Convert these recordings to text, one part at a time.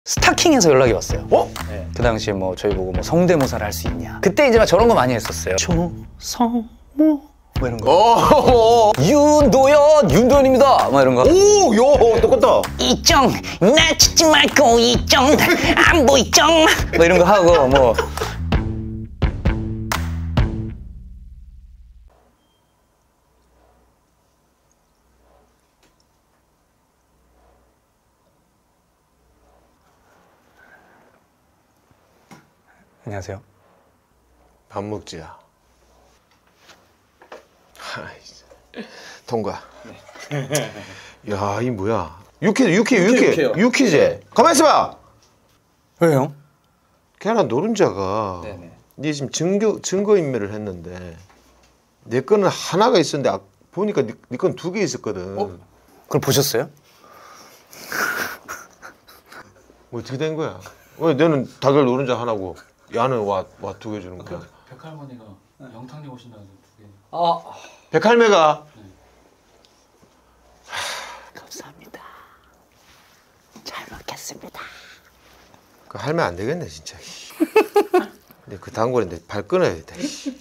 스타킹에서 연락이 왔어요. 어? 네. 그 당시에 뭐 저희 보고 뭐 성대모사를 할 수 있냐. 그때 이제 막 저런 거 많이 했었어요. 조성모 뭐 이런 거. 윤도현입니다. 막 이런 거. 오, 요, 똑같다. 이정, 나 찾지 말고 이정, 안 보이정. 뭐 이런 거 하고 뭐. 안녕하세요. 밥 먹지야. 통과. 네. 야, 이 뭐야? 육회제. 가만 있어봐. 왜요? 걔랑 노른자가 네 지금 증거인멸을 했는데 내 거는 하나가 있었는데 보니까 네 건 두 개 있었거든. 그걸 보셨어요? 어떻게 된 거야? 왜 너는 달걀 노른자 하나고 야는 와 두 개 주는 거야? 백할머니가 영탁님 오신다고 두 개. 백할매가? 네. 감사합니다. 잘 먹겠습니다. 그 할매 안 되겠네 진짜. 근데 그 단골인데 발 끊어야겠다.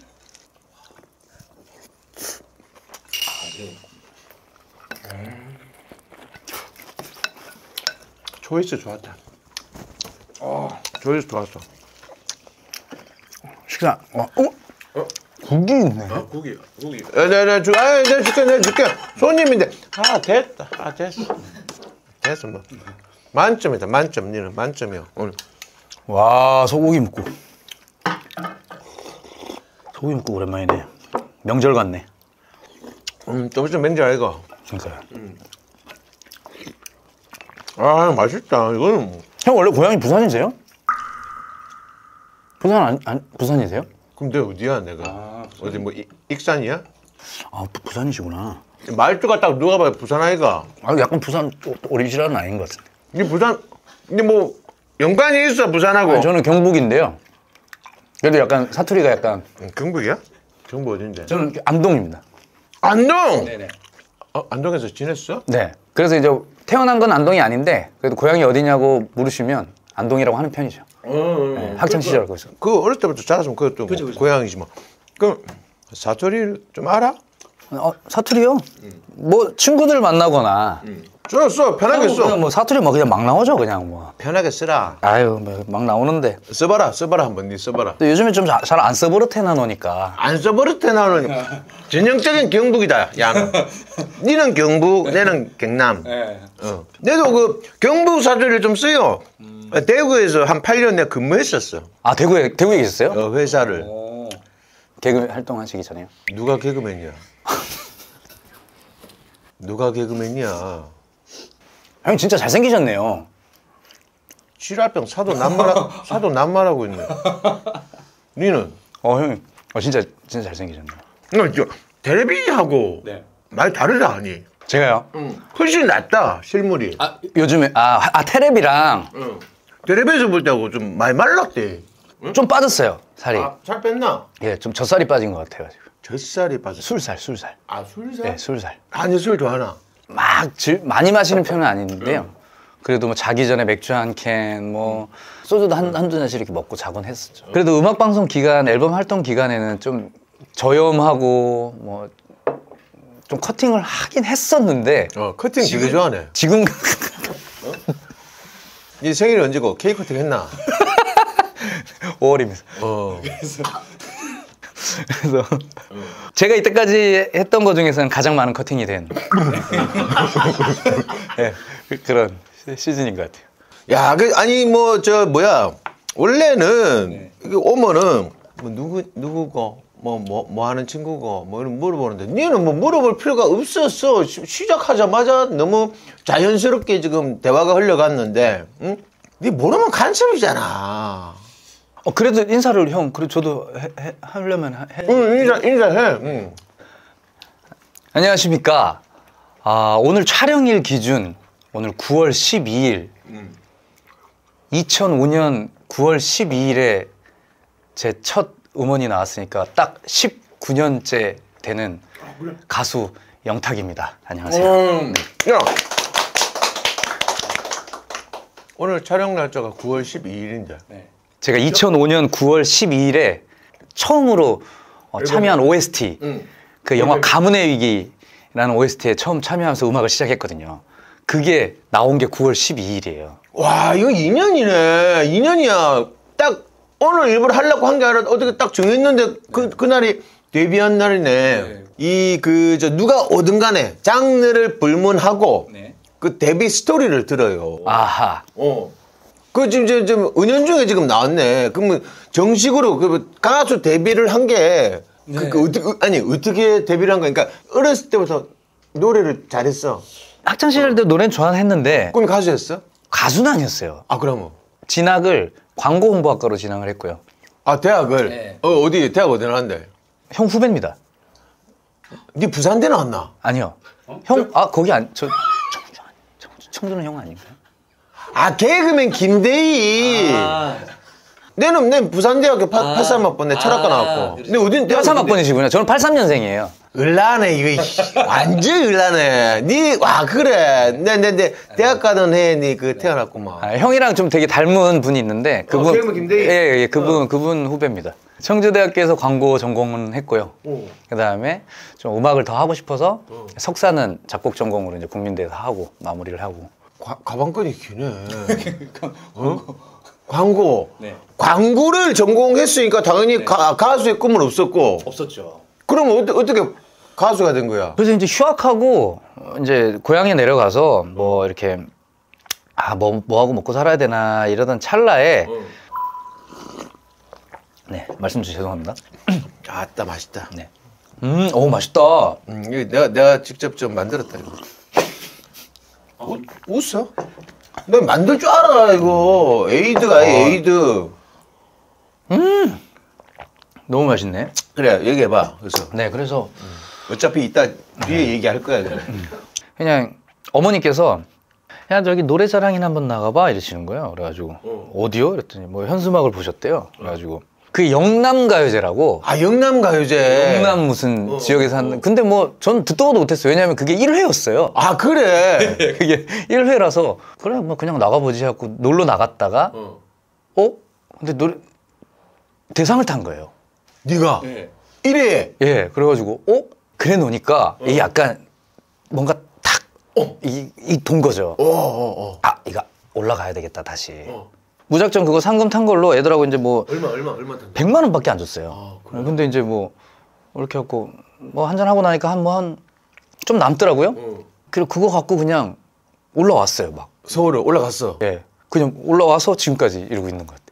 초이스 좋았다. 초이스 좋았어. 식사. 국이 있네. 고기. 내가 줄게. 손님인데. 됐다. 됐어 뭐. 만점이다. 만점. 니는 만점이야 오늘. 와, 소고기 묵국. 소고기 묵국 오랜만이네. 명절 같네. 좀 있으면 맹자 아이가. 그러니까요. 아, 맛있다. 이거는. 형 원래 고향이 부산이세요? 부산이세요? 그럼 내가 어디야 내가? 어디 뭐 익산이야? 아, 부산이시구나. 말투가 딱 누가 봐도 부산 아이가. 아, 약간 부산 오리지널은 아닌 것 같은데. 니 부산, 니 뭐 연관이 있어 부산하고? 아니, 저는 경북인데요. 그래도 약간 사투리가 약간. 경북이야? 경북 어딘데? 저는 안동입니다. 안동. 네네. 안동에서 지냈어? 네. 그래서 이제 태어난 건 안동이 아닌데 그래도 고향이 어디냐고 물으시면 안동이라고 하는 편이죠. 네, 학창 시절 거기서. 그 어릴 때부터 자랐으면 그것도 그죠. 고향이지 뭐. 그럼 사투리를 좀 알아? 사투리요? 뭐 친구들 만나거나. 써 편하게 써. 그냥 뭐 사투리 뭐 그냥 막 나오죠 그냥 뭐. 편하게 쓰라. 아유 뭐 막 나오는데. 써봐라 한번 니 써봐라. 또 요즘에 좀 잘 안 써버릇해 나노니까. 안 써버릇해 나오는 전형적인 경북이다. 야는. 니는 경북, 내는 경남. 네. 내도 그 경북 사투리를 좀 써요. 대구에서 한 8년 내가 근무했었어. 아 대구에 계셨어요? 회사를. 개그 활동하시기 전에요? 누가 개그맨이야? 누가 개그맨이야? 형 진짜 잘생기셨네요. 지랄병 사도 남말하고 있네. 니는? 형, 진짜 잘생기셨네요. 너 텔레비하고 네. 많이 다르다 하니? 제가요? 훨씬 낫다 실물이. 요즘에 테레비랑 텔레비에서 볼 때하고 좀 많이 말랐대. 좀 빠졌어요 살이. 살 뺐나? 예, 좀 젖살이 빠진 것 같아가지고. 젖살이 빠졌어. 술살. 술살? 네, 술살. 아니 술 좋아하나? 많이 마시는 편은 아닌데요. 그래도 뭐 자기 전에 맥주 한 캔, 뭐 소주도 한두 잔씩 이렇게 먹고 자곤 했었죠. 그래도 음악 방송 기간, 앨범 활동 기간에는 좀 저염하고 뭐 좀 커팅을 하긴 했었는데. 커팅 되게 좋아하네. 지금 네 생일이 언제고? 케이크 커팅 했나? 5월입니다. 그래서 제가 이때까지 했던 것 중에서는 가장 많은 커팅이 된 네, 그런 시즌인 것 같아요. 야, 아니 뭐 저 뭐야 원래는 오면은 뭐 누구고 뭐 하는 친구고 뭐 이런 물어보는데 니는 뭐 물어볼 필요가 없었어. 시작하자마자 너무 자연스럽게 지금 대화가 흘러갔는데, 응? 니 모르면 간섭이잖아. 그래도 인사를 형, 그래도 저도 하려면 해. 인사해. 응. 안녕하십니까. 오늘 촬영일 기준 오늘 9월 12일 2005년 9월 12일에 제 첫 음원이 나왔으니까 딱 19년째 되는 가수 영탁입니다. 안녕하세요. 야, 오늘 촬영 날짜가 9월 12일인데. 제가 2005년 9월 12일에 처음으로 참여한 OST 그 영화 가문의 위기라는 OST에 처음 참여하면서 음악을 시작했거든요. 그게 나온 게 9월 12일이에요. 와, 이거 2년이네. 2년이야. 딱 오늘 일부러 하려고 한 게 아니라 어떻게 딱 정했는데 그날이 데뷔한 날이네. 누가 오든 간에 장르를 불문하고 그 데뷔 스토리를 들어요. 아하. 그 지금 은연중에 지금 나왔네. 그러면 정식으로 그 가수 데뷔를 한 게 어떻게 데뷔를 한 거야? 그러니까 어렸을 때부터 노래를 잘했어. 학창 시절 때 노래는 좋아했는데 그럼 가수였어? 가수는 아니었어요. 아, 그러면 진학을 광고 홍보학과로 진학을 했고요. 아, 대학을 어디 대학 어디 나왔는데? 형 후배입니다. 네 부산대 나왔나? 아니요. 형 거기 청주는 형 아닌가요? 아, 개그맨 김대희. 내 부산대학교 83학번 내 철학과 나왔고. 근데 어딘 대학 83학번이시구나. 저는 83년생이에요. 을라네 이거 완전 을라네. 와 그래. 내 대학 가던 해에 니 그 태어났구만. 형이랑 좀 되게 닮은 분이 있는데 그분 개그맨 김대희? 예, 그분 후배입니다. 청주대학교에서 광고 전공은 했고요. 그다음에 좀 음악을 더 하고 싶어서 석사는 작곡 전공으로 이제 국민대에서 하고 마무리를 하고. 가방끈이 기네. 광고. 광고를 전공했으니까 당연히 가수의 꿈은 없었고. 없었죠. 그럼 어떻게 가수가 된 거야? 그래서 이제 휴학하고 이제 고향에 내려가서 뭐 이렇게 뭐 하고 먹고 살아야 되나 이러던 찰나에 네, 말씀 주셔서 죄송합니다. 아따 맛있다. 네. 오 맛있다. 이거 내가 직접 좀 만들었다 이거. 웃어? 너 만들 줄 알아 이거. 에이드가 에이드. 너무 맛있네. 그래 얘기해봐. 그래서 네, 그래서 어차피 이따 뒤에 얘기할 거야. 그래. 그냥 어머니께서 야 저기 노래자랑이나 한번 나가봐 이러시는 거예요. 그래가지고 어디요? 그랬더니 뭐 현수막을 보셨대요. 그래가지고 그 영남가요제라고. 아 영남가요제. 영남 무슨 지역에서 하는. 근데 뭐 전 듣도 보도 못했어요. 왜냐하면 그게 1회였어요. 아 그래. 그게 1회라서 그래 뭐 그냥 나가보지 하고 놀러 나갔다가 근데 노래 대상을 탄 거예요. 네가 1회. 예, 그래가지고 그래 놓으니까 이게 약간 뭔가 탁 돈 거죠. 이거 올라가야 되겠다 다시. 무작정 그거 상금 탄 걸로 애들하고 이제 뭐 얼마 탄 100만 원밖에 안 줬어요. 근데 이제 뭐 이렇게 갖고 뭐 한잔 하고 나니까 한 좀 남더라고요. 그리고 그거 갖고 그냥 올라왔어요 막. 서울에 올라갔어. 예, 그냥 올라와서 지금까지 이러고 있는 것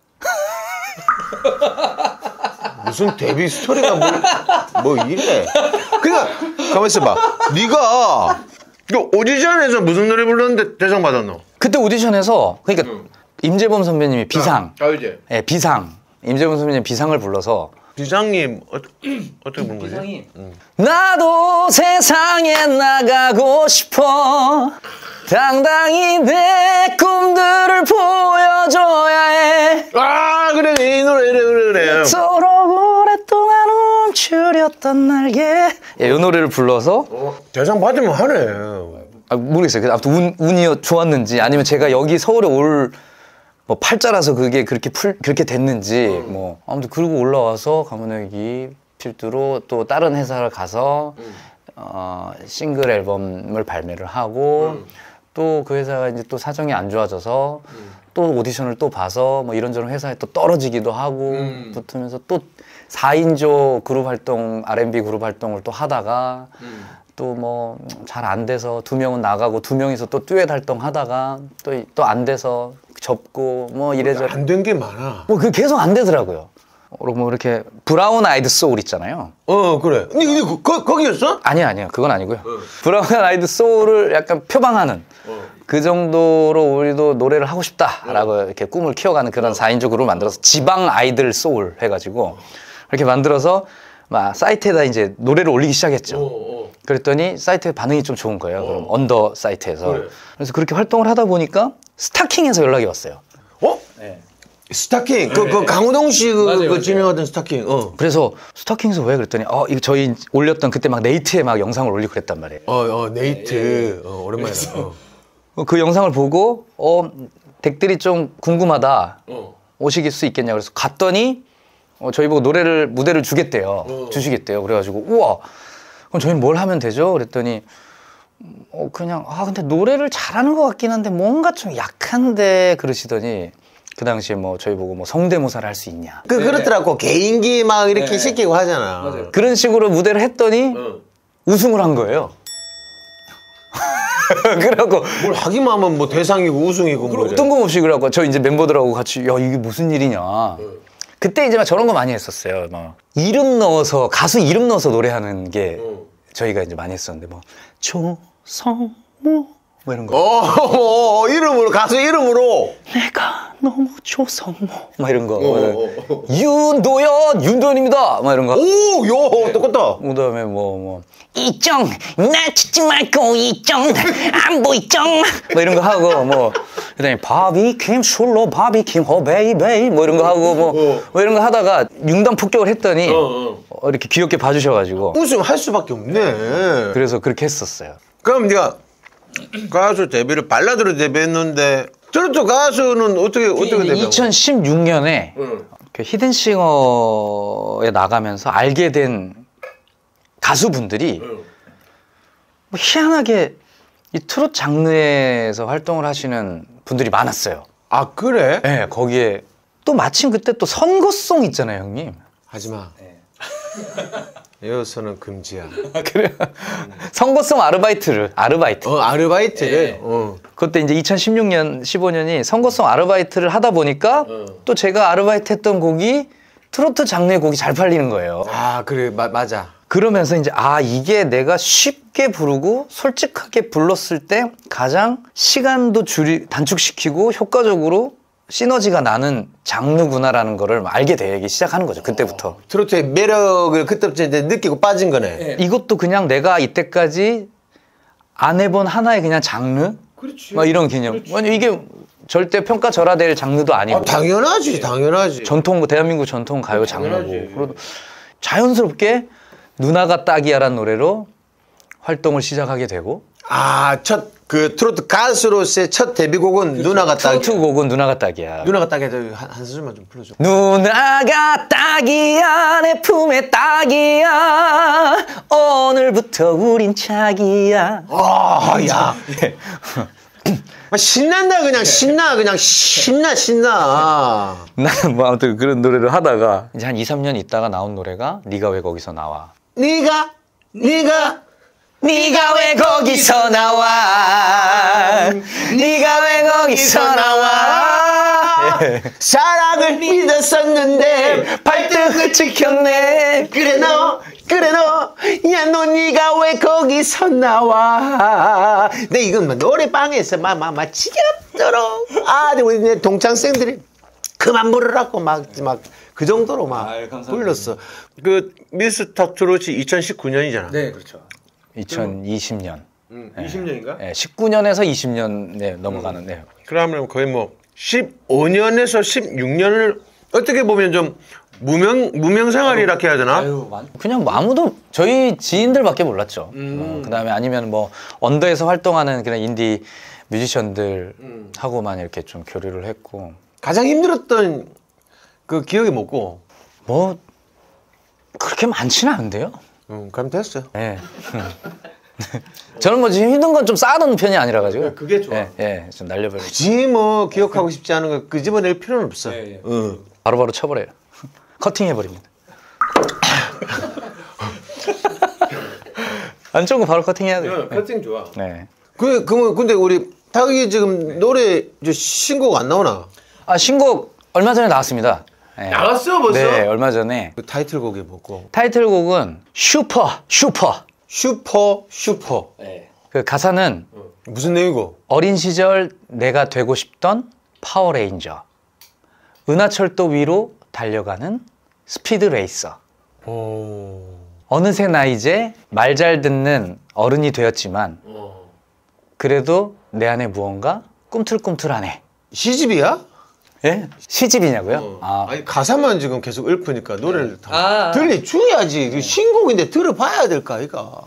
같아요. 무슨 데뷔 스토리가 뭐 이래. 그냥 가만 있어봐. 네가 이거 오디션에서 무슨 노래 불렀는데 대상 받았노? 그때 오디션에서 그러니까 임재범 선배님이 비상. 가요제. 예, 비상. 임재범 선배님 비상을 불러서 비상님 어떻게 부른 거지? 비상이. 나도 세상에 나가고 싶어. 당당히 내 꿈들을 보여줘야 해. 아 그래 이 노래 그래. 서로 오랫동안 움츠렸던 날개. 예, 이 노래를 불러서 대상 받으면 하네. 모르겠어요. 아무튼 운이 좋았는지 아니면 제가 여기 서울에 올 뭐 팔자라서 그게 그렇게 됐는지 뭐 아무튼 그러고 올라와서 가문의 필두로 또 다른 회사를 가서 싱글 앨범을 발매를 하고 또 그 회사가 이제 또 사정이 안 좋아져서 또 오디션을 또 봐서 뭐 이런저런 회사에 또 떨어지기도 하고 붙으면서 또 4인조 그룹 활동 R&B 그룹 활동을 또 하다가 또 뭐 잘 안 돼서 2명은 나가고 2명이서 또 듀엣 활동하다가 또 안 돼서 접고 뭐 이래저래 안 된 게 많아. 뭐 그 계속 안 되더라고요. 뭐 이렇게 브라운 아이드 소울 있잖아요. 그래. 근데 거기였어? 아니요 그건 아니고요. 브라운 아이드 소울을 약간 표방하는 그 정도로 우리도 노래를 하고 싶다라고 이렇게 꿈을 키워가는 그런 4인조 그룹을 만들어서 지방 아이들 소울 해가지고 이렇게 만들어서 막 사이트에다 이제 노래를 올리기 시작했죠. 그랬더니 사이트에 반응이 좀 좋은 거예요. 그럼 언더 사이트에서. 그래. 그래서 그렇게 활동을 하다 보니까 스타킹에서 연락이 왔어요. 네. 스타킹 그 강호동 씨 그 진행하던 스타킹. 그래서 스타킹에서 왜 그랬더니 이거 저희 올렸던 그때 막 네이트에 막 영상을 올리고 그랬단 말이에요. 네이트. 오랜만이다. 그 영상을 보고 덱들이 좀 궁금하다. 오실 수 있겠냐 그래서 갔더니 저희 보고 무대를 주겠대요. 주시겠대요. 그래가지고 우와 그럼 저희는 뭘 하면 되죠? 그랬더니 그냥 근데 노래를 잘하는 것 같긴 한데 뭔가 좀 약한데 그러시더니 그 당시에 뭐 저희 보고 뭐 성대모사를 할 수 있냐 그렇더라고. 개인기 막 이렇게 시키고 하잖아. 맞아요. 그런 식으로 무대를 했더니 우승을 한 거예요. 그래갖고 뭘 하기만 하면 뭐 대상이고 우승이고 뭐. 뜬금없이 그래갖고 저 이제 멤버들하고 같이 야 이게 무슨 일이냐. 그때 이제 막 저런 거 많이 했었어요. 막 가수 이름 넣어서 노래하는 게 저희가 이제 많이 했었는데 뭐 조성모 뭐 이런 거. 이름으로 가수 이름으로. 내가 너무 조성모 막 이런 거. 윤도현입니다. 막 이런 거. 요 똑같다. 그다음에 뭐 이정 날 찾지 말고 이정 안 보이정 뭐 이런 거 하고 뭐 그다음에 바비킴 술로 바비킴 베이베이 뭐 이런 거 하고 뭐 이런 거 하다가 융단 폭격을 했더니 이렇게 귀엽게 봐주셔가지고 우승할 수밖에 없네. 그래서 그렇게 했었어요. 그럼 네가 가수 데뷔를 발라드로 데뷔했는데 트로트 가수는 어떻게 데뷔한 2016년에 그 히든싱어에 나가면서 알게 된 가수분들이 뭐 희한하게 이 트로트 장르에서 활동을 하시는 분들이 많았어요. 아 그래? 네, 거기에 또 마침 그때 또 선거송 있잖아요, 형님. 하지마. 여기서는 금지야. 그래요? 선거송 아르바이트. 아르바이트를. 그때 이제 2016년, 15년이 선거송 아르바이트를 하다 보니까 또 제가 아르바이트 했던 곡이 트로트 장르의 곡이 잘 팔리는 거예요. 아 그래 맞아. 그러면서 이제 이게 내가 쉽게 부르고 솔직하게 불렀을 때 가장 시간도 단축시키고 효과적으로 시너지가 나는 장르구나라는 거를 알게 되기 시작하는 거죠. 그때부터. 트로트의 매력을 그때부터 이제 느끼고 빠진 거네. 이것도 그냥 내가 이때까지 안 해본 하나의 그냥 장르? 그렇지. 막 이런 개념. 아니 이게 절대 평가절하될 장르도 아니고. 당연하지. 대한민국 전통 가요 장르고. 당연하지. 그래도 자연스럽게 누나가 딱이야라는 노래로 활동을 시작하게 되고. 그 트로트 가수로서의 첫 데뷔곡은 누나가 딱. 트로트 곡은 누나가 딱이야. 누나가 딱이야. 한 소절만 좀 불러줘. 누나가 딱이야 내 품에 딱이야 오늘부터 우린 자기야. 야. 신난다 그냥 신나. 나는 뭐 아무튼 그런 노래를 하다가 이제 한 2, 3년 있다가 나온 노래가 네가 왜 거기서 나와. 네가 왜 거기서 나와. 네가 왜 거기서 나와. 사랑을 믿었었는데 발등을 찍혔네. 그래 너 야 너 네가 왜 거기서 나와. 내 이건 노래방에서 막 지겹도록 우리 내 동창생들이 그만 부르라고 막 그 정도로 막 불렀어. 그 미스터 트롯이 2019년이잖아. 네, 그렇죠. 2020년. 20년인가? 네, 19년에서 20년 넘어가는. 네. 그러면 거의 뭐 15년에서 16년을 어떻게 보면 좀 무명 생활이라 해야 되나? 그냥 뭐 아무도 저희 지인들밖에 몰랐죠. 그다음에 아니면 뭐 언더에서 활동하는 그냥 인디 뮤지션들하고만 이렇게 좀 교류를 했고. 가장 힘들었던 그 기억이 뭐고? 뭐 그렇게 많지는 않은데요. 그럼 됐어. 네. 저는 뭐 지금 힘든 건 좀 쌓아놓는 편이 아니라 가지고. 그게 좋아. 좀 날려버려. 굳이 뭐 기억하고 싶지 않은 거 끄집어낼 필요는 없어. 바로바로 쳐버려요. 커팅해버립니다. 안 좋은 거 바로 커팅해야 돼요. 커팅 좋아. 네. 근데 우리 타격이 지금 노래 신곡 안 나오나? 신곡 얼마 전에 나왔습니다. 네. 나왔어 벌써? 네, 얼마 전에. 그 타이틀곡이 뭐고? 타이틀곡은 슈퍼. 네. 그 가사는 무슨 내용이고? 어린 시절 내가 되고 싶던 파워레인저. 은하철도 위로 달려가는 스피드 레이서. 어느새 나 이제 말 잘 듣는 어른이 되었지만 그래도 내 안에 무언가 꿈틀꿈틀하네. 시집이야? 예? 시집이냐고요? 아니 가사만 지금 계속 읊으니까 노래를 다 들려줘야지. 신곡인데 들어봐야 될까 이거.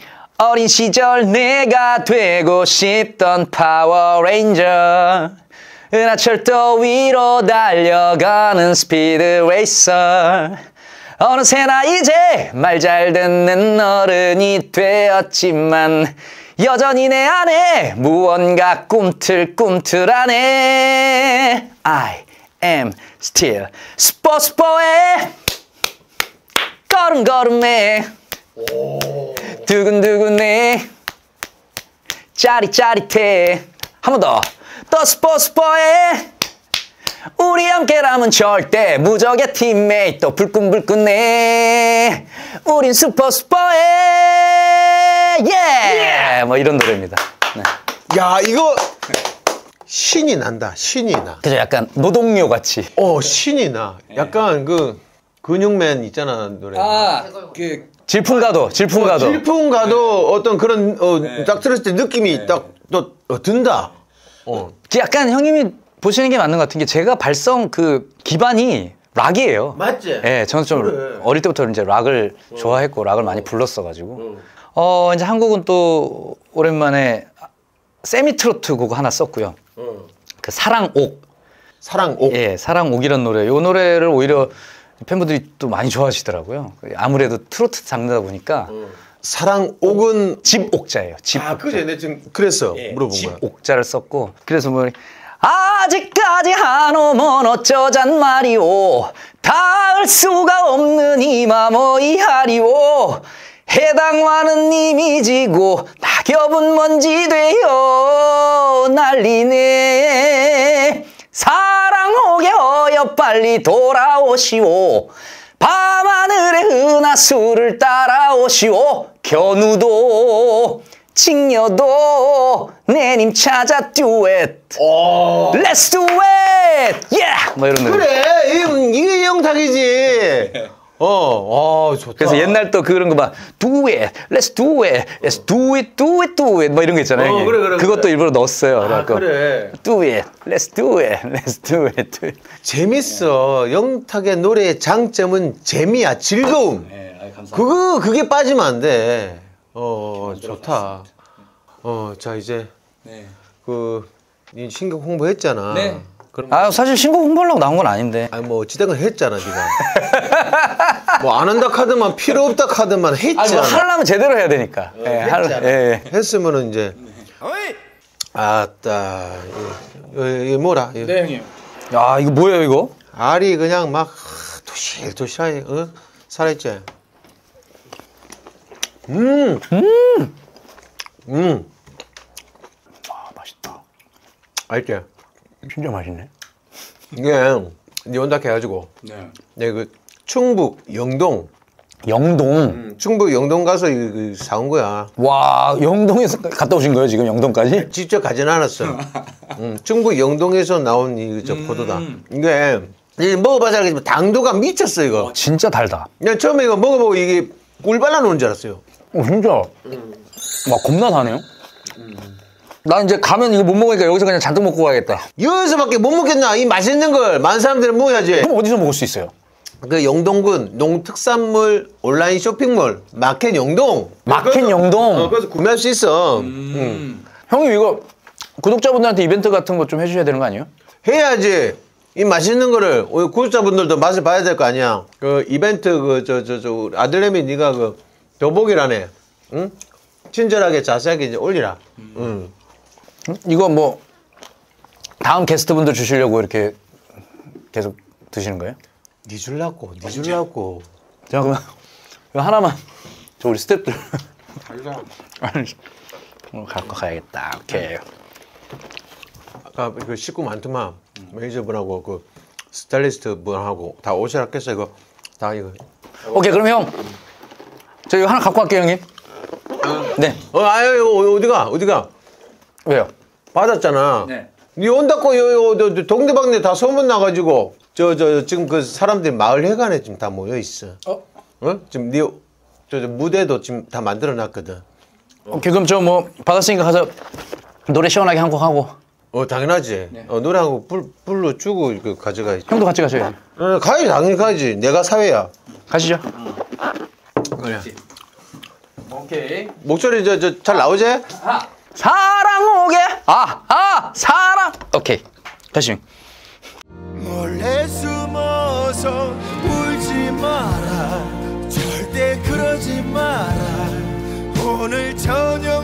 어린 시절 내가 되고 싶던 파워레인저. 은하철도 위로 달려가는 스피드 레이서 어느새나 이제 말 잘 듣는 어른이 되었지만 여전히 내 안에 무언가 꿈틀꿈틀하네. I am still 스포스포의 걸음걸음에 두근두근해 짜릿짜릿해. 한 번 더. 또 스포스포의 우리 함께라면 절대 무적의 팀메이트 또 불끈불끈해. 우린 스포스포의 예! 뭐 이런 노래입니다. 네. 야, 이거 신이 난다. 신이 나. 그죠? 약간 노동요 같이. 신이 나. 약간 그 근육맨 있잖아, 노래. 질풍가도. 질풍가도 어떤 그런 딱 들었을 때 느낌이 딱 또 든다. 약간 형님이 보시는 게 맞는 것 같은 게 제가 발성 그 기반이 락이에요. 맞지? 예, 저는 좀 그래. 어릴 때부터 이제 락을 좋아했고 락을 많이 불렀어가지고 이제 한국은 또 오랜만에 세미 트로트 곡 하나 썼고요. 그 사랑옥. 사랑옥. 예, 사랑옥이란 노래. 이 노래를 오히려 팬분들이 또 많이 좋아하시더라고요. 아무래도 트로트 장르다 보니까 사랑옥은 집옥자예요. 집옥자. 그제 내 지금 그랬어. 물어본 거야. 옥자를 썼고 그래서 뭐 아직까지 한오면 어쩌잔 말이오 닿을 수가 없는 이 맘 어이하리오 해당와는 님이 지고 낙엽은 먼지 되어 날리네 사랑옥에 어여 빨리 돌아오시오 밤하늘의 은하수를 따라오시오 견우도 칭녀도 내님 찾아 듀엣 Let's do it! Yeah! 뭐 이런 노래. 그래, 이게 영탁이지. 좋다. 그래서 옛날 또 그런 거 막 do it, let's do it, let's do it, do it, do it 뭐 이런 거 있잖아요. 형님. 그래. 그것도 일부러 넣었어요. 그래갖고 그래. do it, let's do it, let's do it, do it. 재밌어. 영탁의 노래의 장점은 재미야, 즐거움. 그게 빠지면 안 돼. 좋다. 자, 이제, 이 신곡 홍보했잖아. 네. 그럼, 사실 신곡 홍보하려고 나온 건 아닌데. 뭐, 어찌된 건 했잖아, 니가. 뭐, 안 한다 카드만, 필요 없다 카드만 했잖아. 뭐 하려면 제대로 해야 되니까. 했잖아. 했으면은 이제, 아따, 이게 뭐라? 네 형님. 야, 이거 뭐예요, 이거? 알이 그냥 막, 도실도실하게, 살아있지? 맛있다. 알지? 진짜 맛있네. 이게, 니 온다 해가지고, 네. 내가 그, 충북 영동, 영동. 영동 가서 사온 거야. 와, 영동에서 갔다 오신 거예요, 지금 영동까지? 직접 가진 않았어. 충북 영동에서 나온 저 포도다. 이게 먹어봐서 알겠지만 당도가 미쳤어 이거. 진짜 달다. 그냥 처음에 이거 먹어보고 이게 꿀 발라놓은 줄 알았어요. 진짜. 와, 겁나 다네요. 나 이제 가면 이거 못 먹으니까 여기서 그냥 잔뜩 먹고 가야겠다. 여기서밖에 못 먹겠나? 이 맛있는 걸 많은 사람들은 먹어야지. 그럼 어디서 먹을 수 있어요? 그 영동군 농특산물 온라인 쇼핑몰 마켓 영동. 마켓 영동. 그래서 구매할 수 있어. 형님 이거 구독자분들한테 이벤트 같은 거 좀 해주셔야 되는 거 아니에요? 해야지. 이 맛있는 거를 우리 구독자분들도 맛을 봐야 될 거 아니야. 그 이벤트 아들내미 네가 그 더보기란에 응? 친절하게 자세하게 이제 올리라. 이거 뭐 다음 게스트분들 주시려고 이렇게 계속 드시는 거예요? 니 줄라고. 자 그러면 이거 하나만 저 우리 스태프들 달라. 오늘 갖고 가야겠다. 오케이. 아까 그 식구 많더만 매니저분하고 그 스타일리스트 분하고 다 오시라 했어 이거 다 이거. 오케이 그럼 형 저 이거 하나 갖고 갈게요 형님. 네. 아유 어디가? 왜요? 받았잖아. 네. 니 온다고 동네방네 다 소문 나가지고 저 지금 그 사람들이 마을 회관에 지금 다 모여 있어. 지금 니 저 무대도 지금 다 만들어 놨거든. 오케이 그럼 저 뭐 받았으니까 가서 노래 시원하게 한 곡 하고. 당연하지. 노래 한 곡 불러주고 그 가져가야지. 형도 같이 가셔야지. 가야지 당연히 가야지. 내가 사회야. 가시죠. 그래. 오케이. 목소리 잘 나오지? 사랑 오게 사랑. 오케이 다시. 몰래 숨어서 울지 마라 절대 그러지 마라 오늘 저녁